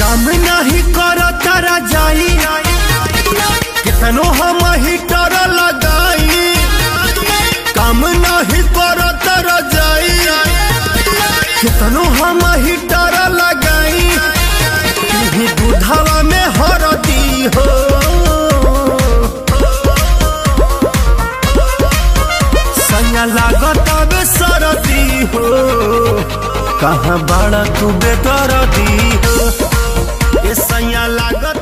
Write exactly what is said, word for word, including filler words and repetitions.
काम नहीं कर तारा जाई कितनो हम हीटर लगाई काम नहीं कर तारा जाई कितनो हम हीटर लगाई दूधवा में हरदी हो सैया लागत अब सरदी हो कहाँ बड़ा तू बेदर्दी हो ये सैया लागत।